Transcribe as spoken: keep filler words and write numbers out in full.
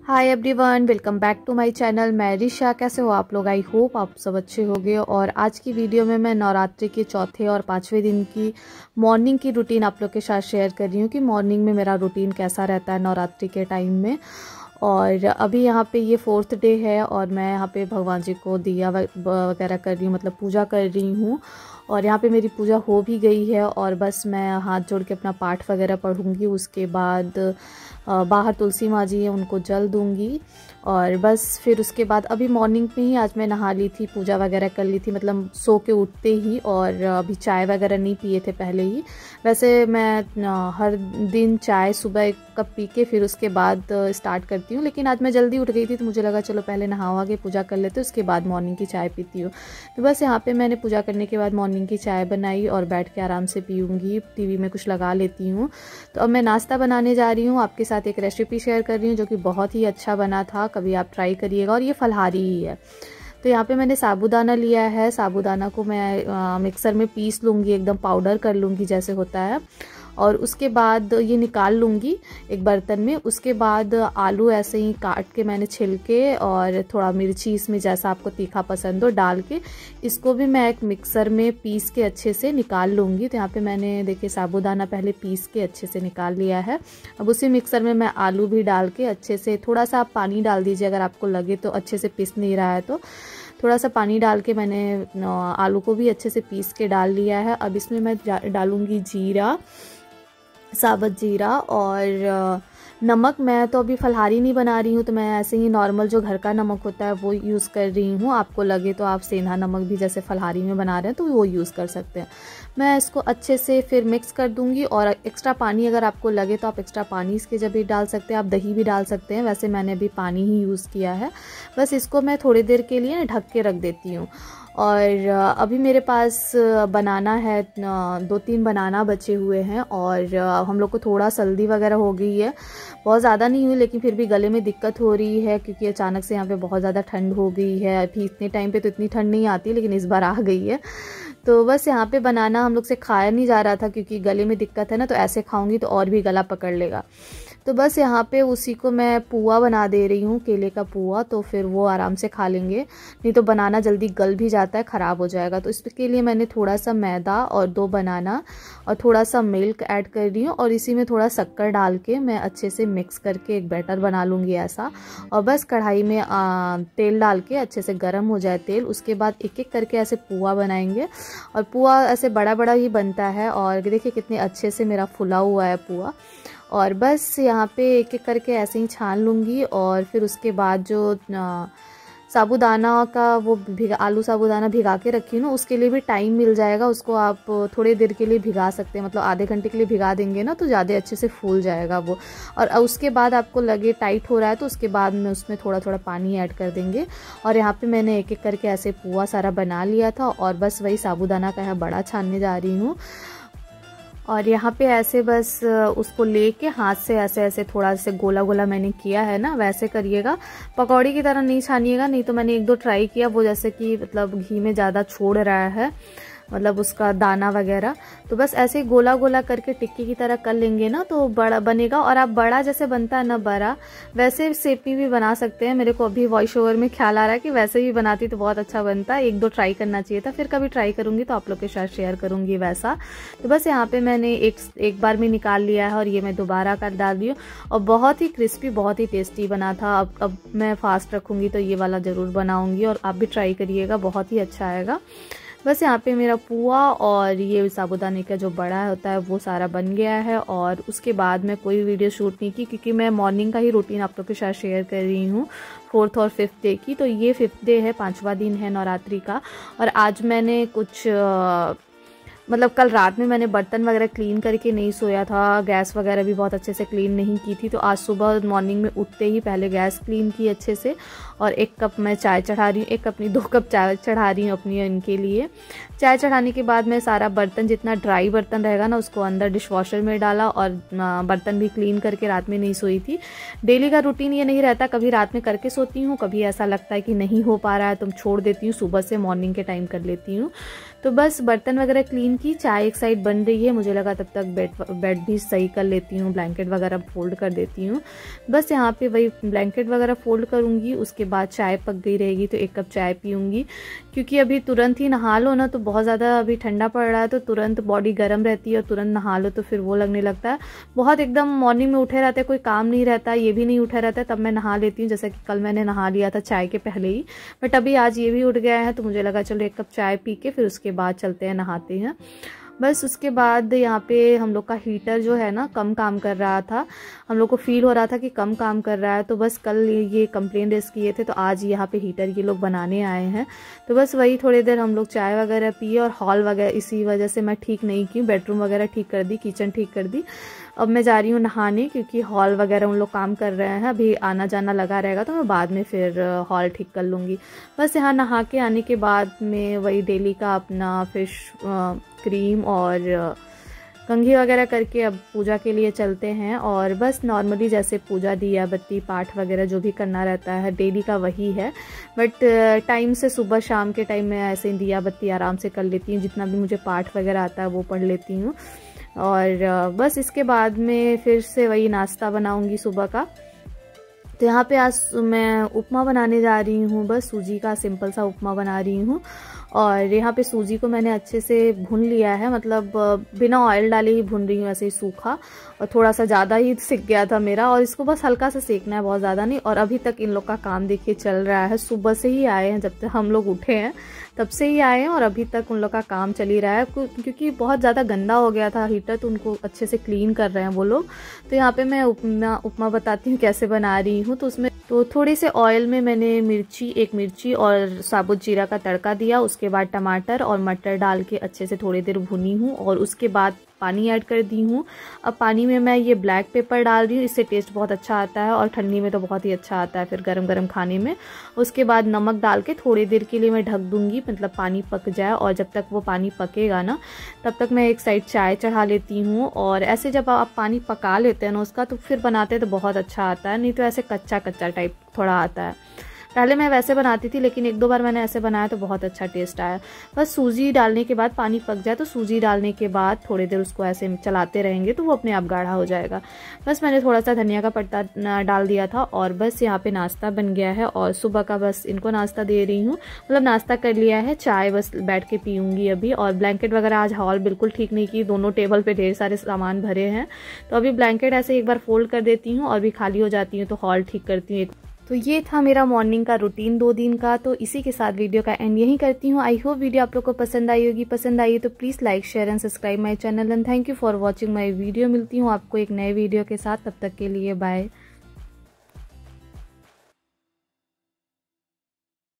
Hi everyone, welcome back to my channel. मैं रिशा। कैसे हो आप लोग? आई होप आप सब अच्छे होंगे। और आज की वीडियो में मैं नवरात्रि के चौथे और पाँचवें दिन की मॉर्निंग की रूटीन आप लोग के साथ शेयर कर रही हूँ कि मॉर्निंग में मेरा रूटीन कैसा रहता है नवरात्रि के टाइम में। और अभी यहाँ पे ये फोर्थ डे है और मैं यहाँ पे भगवान जी को दिया वगैरह कर रही हूँ, मतलब पूजा कर रही हूँ। और यहाँ पे मेरी पूजा हो भी गई है और बस मैं हाथ जोड़ के अपना पाठ वगैरह पढ़ूँगी। उसके बाद बाहर तुलसी माँ जी है, उनको जल दूँगी। और बस फिर उसके बाद अभी मॉर्निंग में ही आज मैं नहा ली थी, पूजा वगैरह कर ली थी, मतलब सो के उठते ही। और अभी चाय वगैरह नहीं पिए थे पहले ही। वैसे मैं हर दिन चाय सुबह एक कप पी के फिर उसके बाद स्टार्ट करती हूँ, लेकिन आज मैं जल्दी उठ गई थी तो मुझे लगा चलो पहले नहावा के पूजा कर लेते, उसके बाद मॉर्निंग की चाय पीती हूँ। तो बस यहाँ पे मैंने पूजा करने के बाद मॉर्निंग की चाय बनाई और बैठ के आराम से पीऊँगी, टीवी में कुछ लगा लेती हूँ। तो अब मैं नाश्ता बनाने जा रही हूँ, आपके साथ एक रेसिपी शेयर कर रही हूँ जो कि बहुत ही अच्छा बना था, कभी आप ट्राई करिएगा। और ये फलहारी ही है। तो यहाँ पे मैंने साबूदाना लिया है, साबूदाना को मैं आ, मिक्सर में पीस लूँगी, एकदम पाउडर कर लूँगी जैसे होता है। और उसके बाद ये निकाल लूँगी एक बर्तन में। उसके बाद आलू ऐसे ही काट के मैंने छिलके और थोड़ा मिर्ची इसमें जैसा आपको तीखा पसंद हो डाल के इसको भी मैं एक मिक्सर में पीस के अच्छे से निकाल लूँगी। तो यहाँ पे मैंने देखिए साबूदाना पहले पीस के अच्छे से निकाल लिया है। अब उसी मिक्सर में मैं आलू भी डाल के अच्छे से, थोड़ा सा आप पानी डाल दीजिए अगर आपको लगे तो अच्छे से पिस नहीं रहा है तो थोड़ा सा पानी डाल के मैंने आलू को भी अच्छे से पीस के डाल लिया है। अब इसमें मैं डालूँगी जीरा, साबुत जीरा और नमक। मैं तो अभी फलहारी नहीं बना रही हूँ तो मैं ऐसे ही नॉर्मल जो घर का नमक होता है वो यूज़ कर रही हूँ। आपको लगे तो आप सेंधा नमक भी जैसे फलहारी में बना रहे हैं तो वो यूज़ कर सकते हैं। मैं इसको अच्छे से फिर मिक्स कर दूँगी और एक्स्ट्रा पानी अगर आपको लगे तो आप एक्स्ट्रा पानी इसके जब भी डाल सकते हैं, आप दही भी डाल सकते हैं। वैसे मैंने अभी पानी ही यूज़ किया है। बस इसको मैं थोड़ी देर के लिए ढक के रख देती हूँ। और अभी मेरे पास बनाना है, दो तीन बनाना बचे हुए हैं और हम लोग को थोड़ा सर्दी वगैरह हो गई है, बहुत ज़्यादा नहीं हुई लेकिन फिर भी गले में दिक्कत हो रही है क्योंकि अचानक से यहाँ पे बहुत ज़्यादा ठंड हो गई है। अभी इतने टाइम पे तो इतनी ठंड नहीं आती लेकिन इस बार आ गई है। तो बस यहाँ पे बनाना हम लोग से खाया नहीं जा रहा था क्योंकि गले में दिक्कत है ना, तो ऐसे खाऊंगी तो और भी गला पकड़ लेगा। तो बस यहाँ पे उसी को मैं पुआ बना दे रही हूँ, केले का पुआ, तो फिर वो आराम से खा लेंगे, नहीं तो बनाना जल्दी गल भी जाता है, ख़राब हो जाएगा। तो इसके लिए मैंने थोड़ा सा मैदा और दो बनाना और थोड़ा सा मिल्क ऐड कर रही हूँ और इसी में थोड़ा शक्कर डाल के मैं अच्छे से मिक्स करके एक बैटर बना लूँगी ऐसा। और बस कढ़ाई में आ, तेल डाल के अच्छे से गर्म हो जाए तेल, उसके बाद एक एक करके ऐसे पुआ बनाएंगे। और पुआ ऐसे बड़ा बड़ा ही बनता है और देखिए कितने अच्छे से मेरा फुला हुआ है पुआ। और बस यहाँ पे एक एक करके ऐसे ही छान लूँगी और फिर उसके बाद जो साबूदाना का वो भिगा आलू साबूदाना भिगा के रखी ना, उसके लिए भी टाइम मिल जाएगा। उसको आप थोड़ी देर के लिए भिगा सकते हैं, मतलब आधे घंटे के लिए भिगा देंगे ना तो ज़्यादा अच्छे से फूल जाएगा वो। और उसके बाद आपको लगे टाइट हो रहा है तो उसके बाद में उसमें थोड़ा थोड़ा पानी ऐड कर देंगे। और यहाँ पे मैंने एक एक करके ऐसे पुआ सारा बना लिया था और बस वही साबूदाना का है बड़ा छानने जा रही हूँ। और यहाँ पे ऐसे बस उसको लेके हाथ से ऐसे ऐसे थोड़ा से गोला गोला मैंने किया है ना, वैसे करिएगा, पकौड़ी की तरह नहीं छानिएगा। नहीं तो मैंने एक दो ट्राई किया वो जैसे कि मतलब घी में ज़्यादा छोड़ रहा है, मतलब उसका दाना वगैरह। तो बस ऐसे ही गोला गोला करके टिक्की की तरह कर लेंगे ना तो बड़ा बनेगा। और आप बड़ा जैसे बनता है ना बड़ा, वैसे शेप में भी बना सकते हैं। मेरे को अभी वॉइस ओवर में ख्याल आ रहा है कि वैसे भी बनाती तो बहुत अच्छा बनता है, एक दो ट्राई करना चाहिए था। फिर कभी ट्राई करूंगी तो आप लोग के साथ शेयर करूंगी वैसा। तो बस यहाँ पे मैंने एक एक बार में निकाल लिया है और ये मैं दोबारा कर डाल रही हूँ और बहुत ही क्रिस्पी, बहुत ही टेस्टी बना था। अब अब मैं फास्ट रखूँगी तो ये वाला ज़रूर बनाऊँगी और आप भी ट्राई करिएगा, बहुत ही अच्छा आएगा। बस यहाँ पे मेरा पुआ और ये साबूदाने का जो बड़ा होता है वो सारा बन गया है। और उसके बाद मैं कोई वीडियो शूट नहीं की क्योंकि मैं मॉर्निंग का ही रूटीन आप लोग के साथ शेयर कर रही हूँ, फोर्थ और फिफ्थ डे की। तो ये फिफ्थ डे है, पांचवा दिन है नवरात्रि का। और आज मैंने कुछ आ, मतलब कल रात में मैंने बर्तन वगैरह क्लीन करके नहीं सोया था, गैस वगैरह भी बहुत अच्छे से क्लीन नहीं की थी। तो आज सुबह मॉर्निंग में उठते ही पहले गैस क्लीन की अच्छे से और एक कप मैं चाय चढ़ा रही हूँ, एक अपनी दो कप चाय चढ़ा रही हूँ अपनी इनके लिए। चाय चढ़ाने के बाद मैं सारा बर्तन, जितना ड्राई बर्तन रहेगा ना, उसको अंदर डिश वॉशर में डाला और बर्तन भी क्लीन करके रात में नहीं सोई थी। डेली का रूटीन ये नहीं रहता, कभी रात में करके सोती हूँ, कभी ऐसा लगता है कि नहीं हो पा रहा है तो छोड़ देती हूँ, सुबह से मॉर्निंग के टाइम कर लेती हूँ। तो बस बर्तन वगैरह क्लीन की, चाय एक साइड बन रही है, मुझे लगा तब तक बेड बेड भी सही कर लेती हूँ, ब्लैंकेट वगैरह फोल्ड कर देती हूँ। बस यहाँ पे वही ब्लैंकेट वगैरह फोल्ड करूँगी, उसके बाद चाय पक गई रहेगी तो एक कप चाय पीऊँगी, क्योंकि अभी तुरंत ही नहा लो ना तो बहुत ज़्यादा अभी ठंडा पड़ रहा है तो तुरंत बॉडी गर्म रहती है और तुरंत नहा लो तो फिर वो लगने लगता है बहुत, एकदम मॉर्निंग में उठे रहते हैं, कोई काम नहीं रहता, ये भी नहीं उठा रहता है, तब मैं नहा लेती हूँ। जैसा कि कल मैंने नहा लिया था चाय के पहले ही, बट अभी आज ये भी उठ गया है तो मुझे लगा चलो एक कप चाय पी के फिर उसके बाद चलते हैं नहाते हैं। बस उसके बाद यहाँ पे हम लोग का हीटर जो है ना कम काम कर रहा था, हम लोग को फील हो रहा था कि कम काम कर रहा है, तो बस कल ये कंप्लेन रेस किए थे तो आज यहाँ पे हीटर ये लोग बनाने आए हैं। तो बस वही थोड़ी देर हम लोग चाय वगैरह पिए और हॉल वगैरह इसी वजह से मैं ठीक नहीं की, बेडरूम वगैरह ठीक कर दी, किचन ठीक कर दी। अब मैं जा रही हूँ नहाने क्योंकि हॉल वगैरह उन लोग काम कर रहे हैं, अभी आना जाना लगा रहेगा तो मैं बाद में फिर हॉल ठीक कर लूँगी। बस यहाँ नहा के आने के बाद में वही डेली का अपना फिश क्रीम और कंघी वगैरह करके अब पूजा के लिए चलते हैं। और बस नॉर्मली जैसे पूजा दिया बत्ती पाठ वगैरह जो भी करना रहता है डेली का वही है, बट टाइम से सुबह शाम के टाइम में ऐसे दिया बत्ती आराम से कर लेती हूँ, जितना भी मुझे पाठ वगैरह आता है वो पढ़ लेती हूँ। और बस इसके बाद में फिर से वही नाश्ता बनाऊँगी सुबह का। तो यहाँ पे आज मैं उपमा बनाने जा रही हूँ, बस सूजी का सिंपल सा उपमा बना रही हूँ। और यहाँ पे सूजी को मैंने अच्छे से भून लिया है, मतलब बिना ऑयल डाले ही भून रही हूँ, ऐसे ही सूखा, और थोड़ा सा ज़्यादा ही सिक गया था मेरा, और इसको बस हल्का सा सेकना है, बहुत ज़्यादा नहीं। और अभी तक इन लोग का काम देखिए चल रहा है, सुबह से ही आए हैं, जब तक हम लोग उठे हैं तब से ही आए हैं और अभी तक उन लोग का काम चल ही रहा है, क्योंकि बहुत ज़्यादा गंदा हो गया था हीटर, तो उनको अच्छे से क्लीन कर रहे हैं वो लोग। तो यहाँ पे मैं उपमा उपमा बताती हूँ कैसे बना रही हूँ। तो उसमें तो थोड़े से ऑयल में मैंने मिर्ची एक मिर्ची और साबुत जीरा का तड़का दिया, उसके बाद टमाटर और मटर डाल के अच्छे से थोड़ी देर भुनी हूँ और उसके बाद पानी ऐड कर दी हूँ। अब पानी में मैं ये ब्लैक पेपर डाल रही हूँ, इससे टेस्ट बहुत अच्छा आता है और ठंडी में तो बहुत ही अच्छा आता है फिर गरम गरम खाने में। उसके बाद नमक डाल के थोड़ी देर के लिए मैं ढक दूँगी, मतलब पानी पक जाए, और जब तक वो पानी पकेगा ना तब तक मैं एक साइड चाय चढ़ा लेती हूँ। और ऐसे जब आप पानी पका लेते हैं ना उसका तो फिर बनाते हैं तो बहुत अच्छा आता है, नहीं तो ऐसे कच्चा कच्चा टाइप थोड़ा आता है। पहले मैं वैसे बनाती थी लेकिन एक दो बार मैंने ऐसे बनाया तो बहुत अच्छा टेस्ट आया। बस सूजी डालने के बाद पानी पक जाए तो सूजी डालने के बाद थोड़ी देर उसको ऐसे चलाते रहेंगे तो वो अपने आप गाढ़ा हो जाएगा। बस मैंने थोड़ा सा धनिया का पत्ता डाल दिया था और बस यहाँ पे नाश्ता बन गया है। और सुबह का बस इनको नाश्ता दे रही हूँ, मतलब नाश्ता कर लिया है, चाय बस बैठ के पीऊँगी अभी। और ब्लैंकेट वगैरह आज हॉल बिल्कुल ठीक नहीं की, दोनों टेबल पर ढेर सारे सामान भरे हैं, तो अभी ब्लैंकेट ऐसे एक बार फोल्ड कर देती हूँ और भी खाली हो जाती हूँ तो हॉल ठीक करती हूँ। तो ये था मेरा मॉर्निंग का रूटीन दो दिन का। तो इसी के साथ वीडियो का एंड यहीं करती हूँ। आई होप वीडियो आप लोग को पसंद आई होगी, पसंद आई तो please like share and subscribe my channel and thank you for watching my video. मिलती हूँ आपको एक नए वीडियो के साथ, तब तक के लिए बाय।